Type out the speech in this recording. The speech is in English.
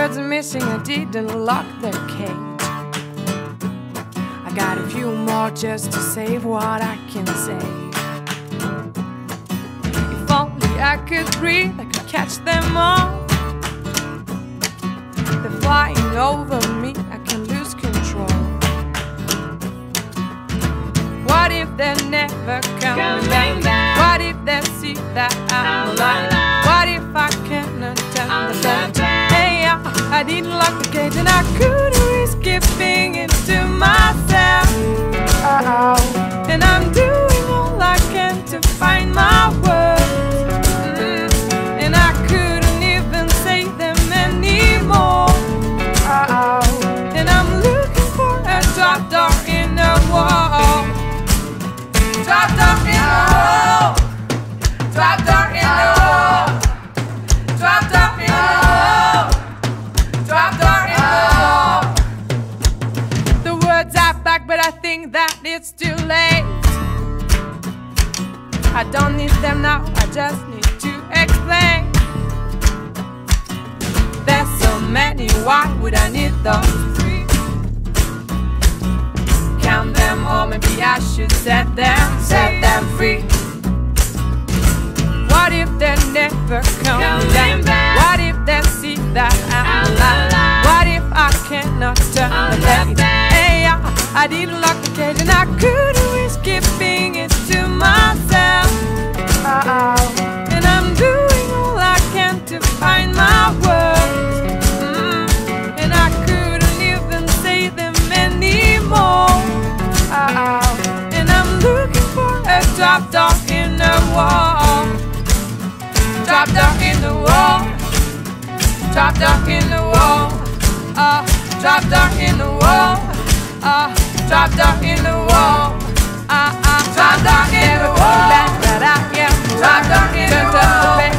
birds are missing, I didn't lock their cage. I got a few more just to save what I can save. If only I could breathe, I could catch them all. They're flying over me, I can lose control. What if they're never coming back? What if they see that I'm alive? What if I cannot turn the back? Hey, I didn't lock the cage and I couldn't risk giving it to myself. And I'm doing all I can to find my words. And I couldn't even say them anymore. And I'm looking for a drop door in the wall. Drop door in the wall. Drop door in the wall. Drop door in the wall. Drop door in the wall. The words are back, but I think that it's too late. I don't need them now, I just need to explain. There's so many, why would I need those three? Count them all, maybe I should set them free. What if they're never coming back? What if they see that I'm alive? What if I cannot turn the page? Hey, I didn't lock the cage and I couldn't risk giving it to myself. And I'm doing all I can to find my words. And I couldn't even say them anymore. And I'm looking for a drop door in the wall. Drop door in the wall. Drop door in the wall. Drop door in the wall. Drop door in the wall. Drop door in the wall. Drop door in the wall.